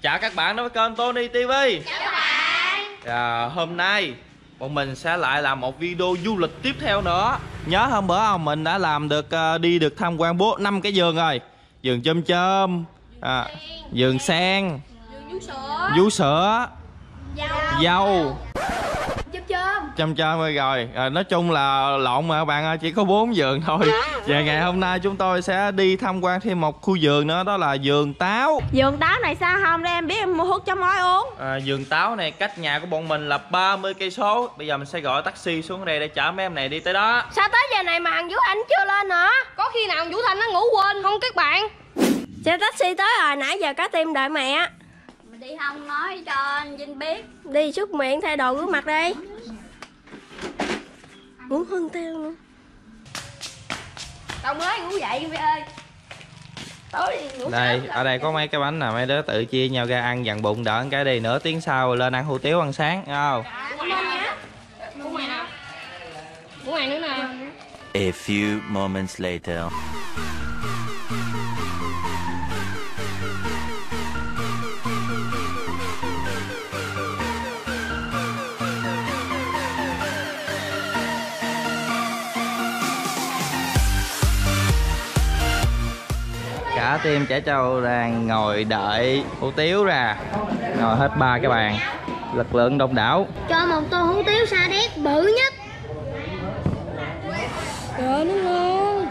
Chào các bạn đến với kênh Tony TV. Chào các bạn. Hôm nay bọn mình sẽ lại làm một video du lịch tiếp theo nữa. Nhớ hôm bữa không, mình đã làm được đi được tham quan 5 cái vườn rồi. Vườn chôm chôm, vườn sen, vú sữa, dâu, chôm chôm rồi. Nói chung là lộn mà các bạn ơi, chỉ có 4 vườn thôi. Và ngày hôm nay chúng tôi sẽ đi tham quan thêm một khu vườn nữa, đó là vườn táo. Vườn táo này sao không để em biết em mua thuốc cho mối uống. Vườn táo này cách nhà của bọn mình là 30 cây số. Bây giờ mình sẽ gọi taxi xuống đây để chở mấy em này đi tới đó. Sao tới giờ này mà thằng Vũ Anh chưa lên hả? Có khi nào Vũ Thanh nó ngủ quên không các bạn? Xe taxi tới rồi, nãy giờ cá tim đợi mẹ. Mình đi không nói cho anh Vinh biết. Đi súc miệng thay đồ rửa mặt đi. Ngủ hơn theo nữa. Tao mới ngủ dậy Vy ơi. Tối đi ngủ. Đây, ở đây có mấy cái bánh nè, mấy đứa tự chia nhau ra ăn dặn bụng đỡ cái đi, nửa tiếng sau lên ăn hủ tiếu ăn sáng, nghe không? Ngủ mày nữa nè. A few moments later. Cả team Trẻ Trâu đang ngồi đợi hủ tiếu ra, ngồi hết 3 cái bàn, lực lượng đông đảo. Cho một tô hủ tiếu sa đéc bự nhất. Trời nó ngon.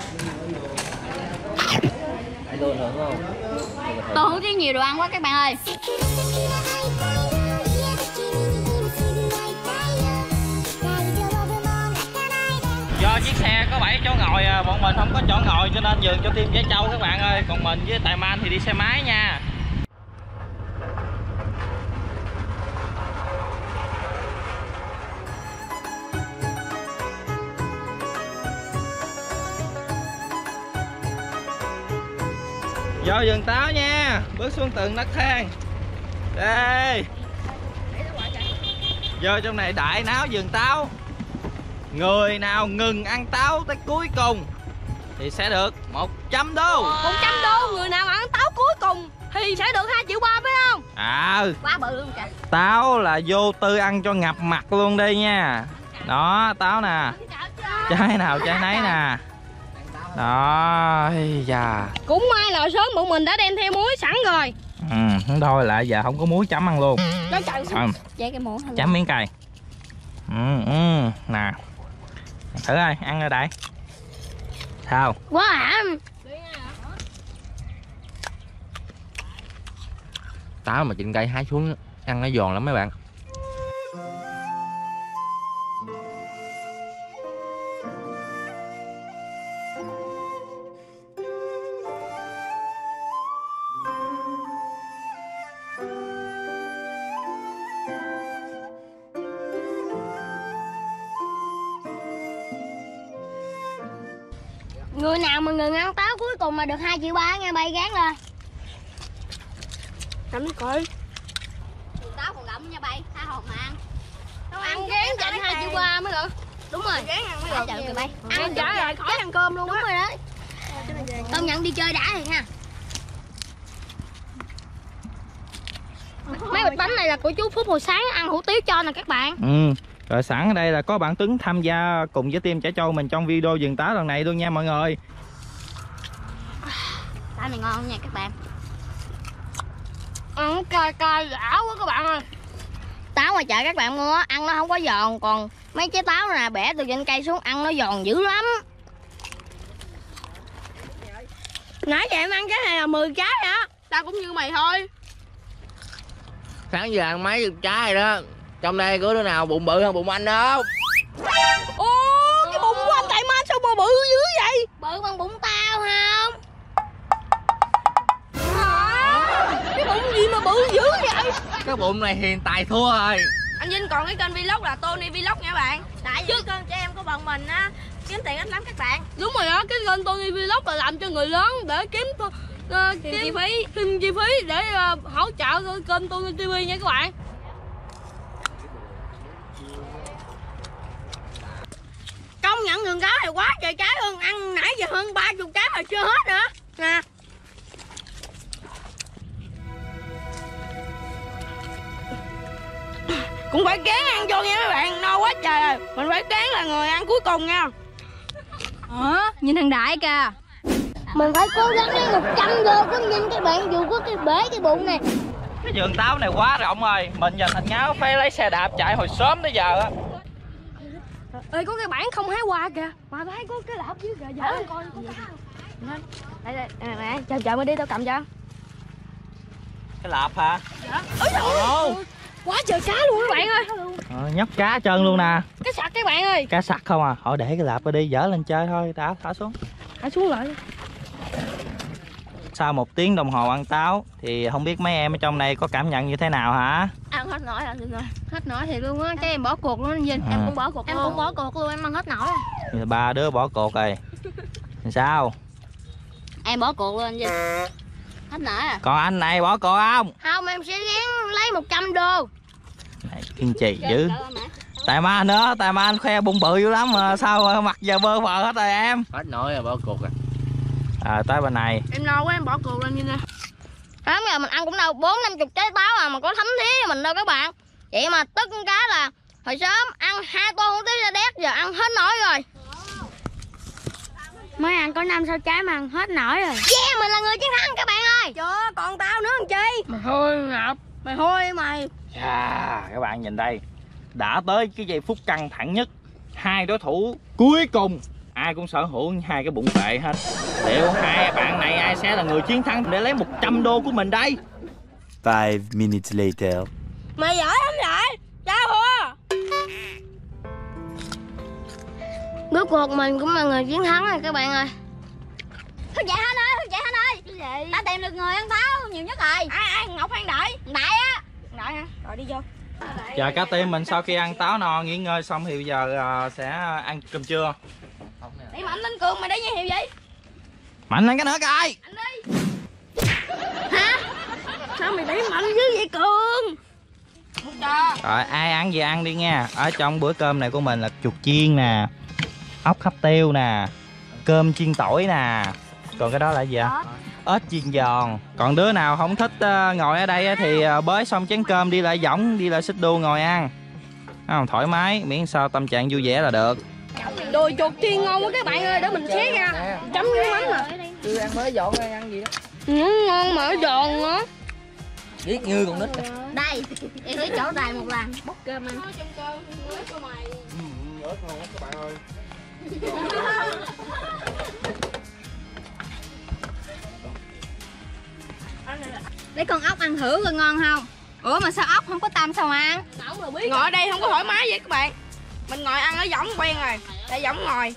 Tô hủ tiếu nhiều đồ ăn quá các bạn ơi. Do chiếc xe có 7 chỗ ngồi, bọn mình không có chỗ ngồi cho nên nhường cho team Trẻ Trâu các bạn ơi. Còn mình với Tài Man thì đi xe máy nha. Vô vườn táo nha, bước xuống từng nấc thang. Đây. Vô trong này đại náo vườn táo. Người nào ngừng ăn táo tới cuối cùng thì sẽ được 100 đô. 100 đô, người nào ăn táo cuối cùng thì sẽ được 2,3 triệu phải không? Quá bự luôn kìa. Táo là vô tư ăn cho ngập mặt luôn đây nha. Đó, táo nè. Trái nào trái nấy nè. Đó, da. Cũng may là sớm bọn mình đã đem theo muối sẵn rồi. Không thôi lại giờ không có muối chấm ăn luôn. Đó trời, cái muỗng chấm miếng cay. Nè. Thử ơi, ăn rồi đại. Sao? Quá hả? Táo mà chỉnh cây hái xuống ăn nó giòn lắm mấy bạn. Người nào mà ngừng ăn táo cuối cùng mà được 2,3 triệu nha, bay gán lên. Cầm coi. Táo còn gặm nha bay, tha hồn mà ăn. Không ăn gán chạnh 2,3 triệu mới được. Đúng rồi. Gán ăn mới được. Trời ơi bay. Ăn trả rồi khỏi ăn cơm luôn. Đúng rồi đó. Công nhận đi chơi đã rồi nha. Mấy bịch bánh này là của chú Phúc hồi sáng ăn hủ tiếu cho nè các bạn. Rồi sẵn ở đây là có bạn Tuấn tham gia cùng với team Trẻ Trâu mình trong video vườn táo lần này luôn nha mọi người. Táo này ngon nha các bạn. Ăn cay cay đã quá các bạn ơi. Táo ngoài chợ các bạn mua ăn nó không có giòn, còn mấy trái táo nè bẻ từ trên cây xuống ăn nó giòn dữ lắm. Nãy giờ em ăn cái này là 10 trái hả? Tao cũng như mày thôi. Sáng giờ ăn mấy chục trái rồi đó. Trong đây có đứa nào bụng bự hơn bụng anh đâu? Ô, cái bụng của anh Tài Man sao mà bự dữ vậy? Bự bằng bụng tao không? Hả? Cái bụng gì mà bự dữ vậy? Cái bụng này hiền tài thua rồi. Anh Vinh còn cái kênh vlog là Tony Vlog nha bạn. Tại vì kênh trẻ em của bọn mình á kiếm tiền ít lắm các bạn. Đúng rồi đó, cái kênh Tony Vlog là làm cho người lớn để kiếm chi phí để hỗ trợ kênh Tony TV nha các bạn. Công nhận vườn táo này quá trời trái luôn, ăn nãy giờ hơn 30 trái mà chưa hết nữa nè. cũng phải cán ăn vô nha mấy bạn, no quá trời rồi. Mình phải cán là người ăn cuối cùng nha. Nhìn thằng Đại kìa. Mình phải cố gắng lấy 100 đô. Có nhìn các bạn, dù có cái bể cái bụng này. Cái vườn táo này quá rộng rồi, mình và Thành Ngáo phải lấy xe đạp chạy hồi sớm tới giờ á. Ê, có cái bảng không hái hoa kìa. Mà thấy có cái lạp dưới kìa, giờ coi có táo. Đây, nè, chờ mới đi tao cầm cho. Cái lạp hả? Dạ. Ôi, quá trời cá luôn các bạn ơi. Nhóc cá trơn luôn nè. Cá sặc các bạn ơi. Cá sặc không à? Họ để cái lạp ở đi, dở lên chơi thôi, thả xuống. Thả xuống lại. Sau 1 tiếng đồng hồ ăn táo thì không biết mấy em ở trong này có cảm nhận như thế nào hả? Ăn hết nổi rồi. Hết nổi thì luôn á, cái em bỏ cuộc luôn anh Vinh. Em cũng bỏ cuộc luôn. Em cũng bỏ cuộc luôn, em ăn hết nổi rồi. 3 đứa bỏ cuộc rồi. Sao? Em bỏ cuộc luôn anh Vinh. Hết nổi à. Còn anh này bỏ cuộc không? Không, em sẽ gán lấy 100 đô. Này, kiên trì dữ. Tại ma nữa, tại ma anh khoe bụng bự dữ lắm mà sao mặt giờ bơ phờ hết rồi em. Hết nổi rồi bỏ cuộc rồi. Tới bên này. Em no quá em bỏ cuộc lên như nè. Sớm giờ mình ăn cũng đâu 40-50 trái táo mà có thấm thía mình đâu các bạn. Vậy mà tức cái là hồi sớm ăn 2 tô hủ tiếu da đéc, giờ ăn hết nổi rồi. Mới ăn có 5-6 trái mà ăn hết nổi rồi. Yeah, mình là người chiến thắng các bạn ơi. Chưa, còn tao nữa làm chi? Mày hôi ngập. Mày hôi mày. Các bạn nhìn đây. Đã tới cái giây phút căng thẳng nhất. 2 đối thủ cuối cùng ai cũng sở hữu 2 cái bụng phệ hết. Liệu 2 bạn này ai sẽ là người chiến thắng để lấy 100 đô của mình đây? 5 minutes later. Mày giỏi lắm vậy. Sao hả? Rốt cuộc mình cũng là người chiến thắng rồi các bạn ơi. Thức dậy Hân ơi, thức dậy Hân ơi. Cái gì? Ta tìm được người ăn táo nhiều nhất rồi. Ai? Ngọc hay Đại? Đại á. Đại hả? Rồi đi vô. Giờ cả team mình sau khi ăn táo no nghỉ ngơi xong thì bây giờ sẽ ăn cơm trưa. Đi Mạnh lên Cường, mày để danh hiệu gì? Mạnh lên cái nữa coi. Anh đi. Hả? Sao mày để Mạnh dưới vậy Cường? Rồi ai ăn gì ăn đi nha. Ở trong bữa cơm này của mình là chuột chiên nè, ốc hấp tiêu nè, cơm chiên tỏi nè. Còn cái đó là gì ạ? Ếch chiên giòn. Còn đứa nào không thích ngồi ở đây thì bới xong chén cơm đi lại võng, đi lại xích đu ngồi ăn. Không, thoải mái, miễn sao tâm trạng vui vẻ là được. Đùi chuột chiên ngon quá các bạn ơi, để mình xé ra. Chấm với mắm mà. Chưa ăn mới dọn hay ăn gì đó. Ngon mà giòn nữa. Biết như con nít. Đây, em đi chỗ này một lần bốc cơm ăn. Ớt ngon các bạn ơi. Lấy con ốc ăn thử coi ngon không? Ủa mà sao ốc không có tâm sao mà ăn? Ngồi ở đây không có thoải mái vậy các bạn. Mình ngồi ăn ở võng quen rồi. Để võng ngồi.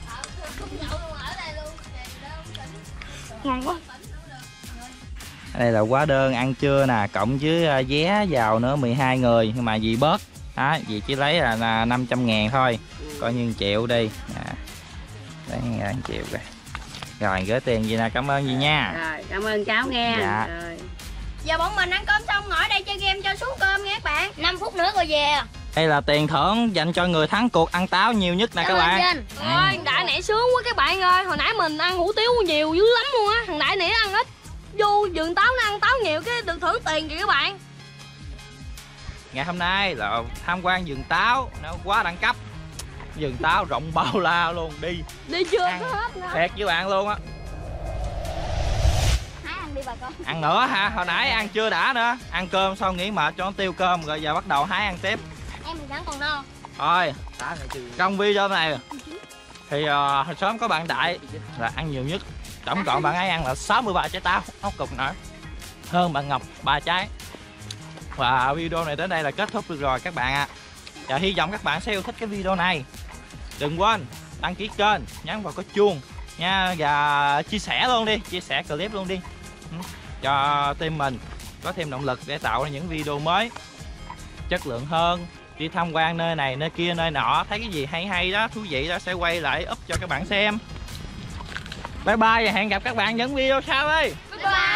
Ngon quá. Đây là hóa đơn ăn trưa nè, cộng với vé vào nữa 12 người. Nhưng mà dì bớt đó, dì chỉ lấy là 500.000 thôi. Coi như 1 triệu đi. Đấy, 1 triệu rồi. Rồi gửi tiền gì nè, cảm ơn dì nha. Rồi, cảm ơn cháu nghe. Dạ. Rồi. Giờ bọn mình ăn cơm xong ngồi ở đây chơi game cho xuống cơm nha các bạn. 5 phút nữa rồi về. Đây là tiền thưởng dành cho người thắng cuộc ăn táo nhiều nhất nè các bạn. Ôi, Đại nãy sướng quá các bạn ơi. Hồi nãy mình ăn hủ tiếu nhiều dữ lắm luôn á. Thằng Đại nãy ăn ít. Vô vườn táo nó ăn táo nhiều cái được thưởng tiền kìa các bạn. Ngày hôm nay là tham quan vườn táo, nó quá đẳng cấp. Vườn táo rộng bao la luôn, Đi chưa ăn có hết nữa. thiệt với bạn luôn á. Hãy ăn đi bà con. Ăn nữa hả? Hồi nãy ăn chưa đã nữa. Ăn cơm xong nghỉ mệt cho nó tiêu cơm rồi giờ bắt đầu hái ăn tiếp. Em mình vẫn còn no. Thôi, trong video này thì hồi sớm có bạn Đại là ăn nhiều nhất. Tổng cộng bạn ấy ăn là 63 trái táo, ốc cục nữa. Hơn bạn Ngọc 3 trái. Và video này đến đây là kết thúc được rồi các bạn ạ. Và hy vọng các bạn sẽ yêu thích cái video này. Đừng quên đăng ký kênh, nhấn vào cái chuông nha, và chia sẻ luôn đi, chia sẻ clip luôn đi, cho team mình có thêm động lực để tạo ra những video mới chất lượng hơn, đi tham quan nơi này nơi kia nơi nọ, thấy cái gì hay hay đó, thú vị đó sẽ quay lại up cho các bạn xem. Bye bye và hẹn gặp các bạn những video sau đi. Bye bye.